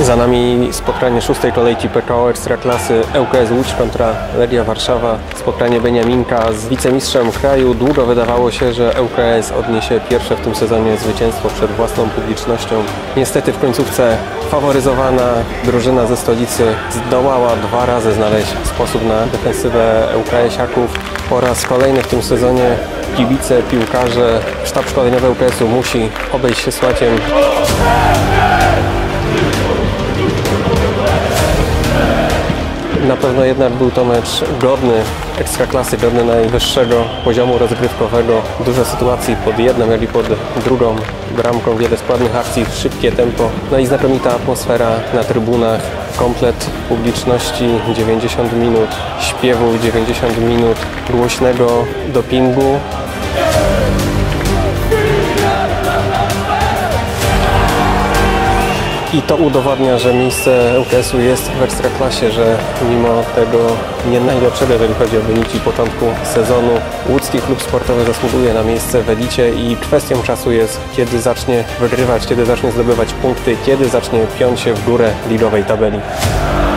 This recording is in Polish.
Za nami spotkanie szóstej kolejki PKO Ekstraklasy ŁKS Łódź kontra Legia Warszawa. Spotkanie Beniaminka z wicemistrzem kraju. Długo wydawało się, że ŁKS odniesie pierwsze w tym sezonie zwycięstwo przed własną publicznością. Niestety w końcówce faworyzowana drużyna ze stolicy zdołała 2 razy znaleźć sposób na defensywę ŁKS-iaków. Po raz kolejny w tym sezonie kibice, piłkarze, sztab szkoleniowy ŁKS-u musi obejść się słaciem. Na pewno jednak był to mecz godny Ekstraklasy, godny najwyższego poziomu rozgrywkowego. Dużo sytuacji pod jedną, jak i pod drugą bramką, wiele składnych akcji, szybkie tempo, no i znakomita atmosfera na trybunach, komplet publiczności, 90 minut śpiewu, 90 minut głośnego dopingu. I to udowadnia, że miejsce ŁKS-u jest w Ekstraklasie, że mimo tego nie najlepszego, jeżeli chodzi o wyniki początku sezonu, łódzki klub sportowy zasługuje na miejsce w elicie i kwestią czasu jest, kiedy zacznie wygrywać, kiedy zacznie zdobywać punkty, kiedy zacznie piąć się w górę ligowej tabeli.